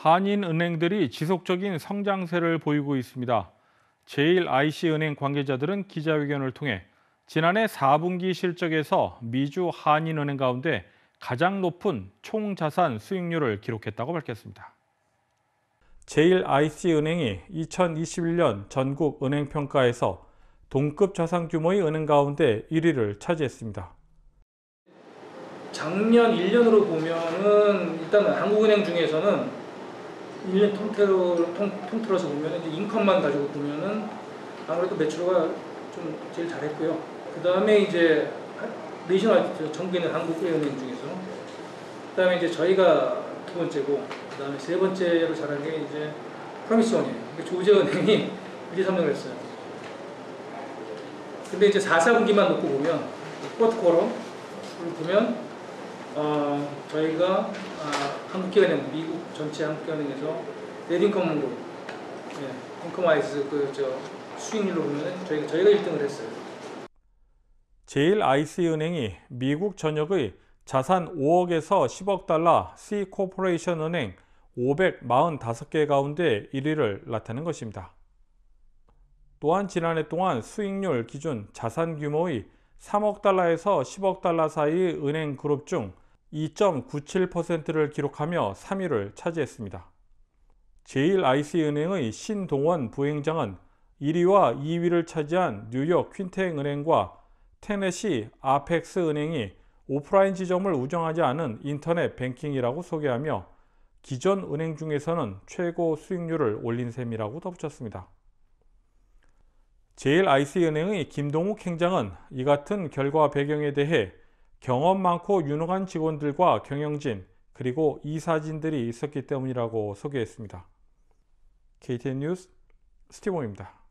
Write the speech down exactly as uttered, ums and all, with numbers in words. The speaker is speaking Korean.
한인은행들이 지속적인 성장세를 보이고 있습니다. 제일아이씨은행 관계자들은 기자회견을 통해 지난해 사 분기 실적에서 미주 한인은행 가운데 가장 높은 총자산 수익률을 기록했다고 밝혔습니다. 제일아이씨은행이 이천이십일 년 전국 은행평가에서 동급 자산 규모의 은행 가운데 일 위를 차지했습니다. 작년 일 년으로 보면은 일단 한국은행 중에서는 일 년 통틀어, 통, 통틀어서 보면은 이제 인컴만 가지고 보면은 아무래도 매출가 좀 제일 잘했고요. 그 다음에 이제 내셔널 전국에 있는 한국은행 중에서 그 다음에 이제 저희가 두 번째고 그 다음에 세 번째로 잘한 게 이제 프로미스원이에요. 그러니까 조제은행이 일, 이, 삼 등을 했어요. 근데 이제 사, 사 분기만 놓고 보면 포트코어를 보면 어, 저희가 아, 한국기관은행, 미국 전체 한국기관은행에서 넷인컴으로 예, 인컴와이즈 그 저 수익률로 보면 저희가 저희가 일 등을 했어요. 제일아이씨은행이 미국 전역의 자산 오억에서 십억 달러 C 코퍼레이션 은행 오백사십오 개 가운데 일 위를 나타낸 것입니다. 또한 지난해 동안 수익률 기준 자산 규모의 삼억 달러에서 십억 달러 사이의 은행 그룹 중 이 점 구칠 퍼센트를 기록하며 삼 위를 차지했습니다. 제일아이씨은행의 신동원 부행장은 일 위와 이 위를 차지한 뉴욕 퀸텍 은행과 테네시 아펙스 은행이 오프라인 지점을 운영하지 않은 인터넷 뱅킹이라고 소개하며 기존 은행 중에서는 최고 수익률을 올린 셈이라고 덧붙였습니다. 제일아이씨은행의 김동욱 행장은 이 같은 결과 배경에 대해 경험 많고 유능한 직원들과 경영진 그리고 이사진들이 있었기 때문이라고 소개했습니다. 케이티엔 뉴스 스티브입니다.